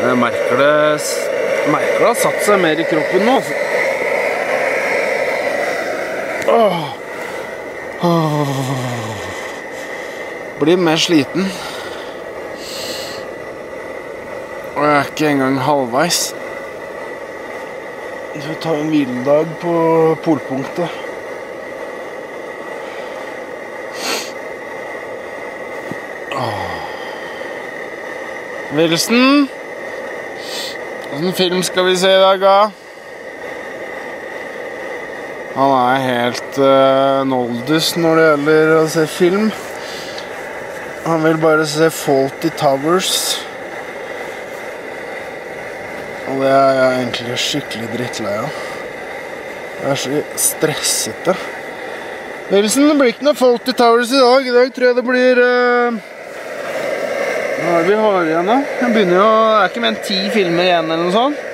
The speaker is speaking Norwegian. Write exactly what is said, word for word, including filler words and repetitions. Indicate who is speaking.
Speaker 1: Jeg merker det, merker det har satt seg mer i kroppen nå. Åh. Åh. Blir mer sliten. Og jeg er ikke engang halvveis. Jeg skal ta en hviledag på polpunktet. Wilson, hvilken film skal vi se i dag, da? Han er helt uh, noldus når det gjelder å se film. Han vil bare se Fawlty Towers. Og det er jeg egentlig skikkelig drittlei av. Jeg er så stressete. Wilson, det blir ikke noe Fawlty Towers i dag. I dag tror jeg det blir... Uh Hva er det vi har igjen da? Jeg begynner jo, det er ikke mer enn ti filmer igjen eller noe sånt.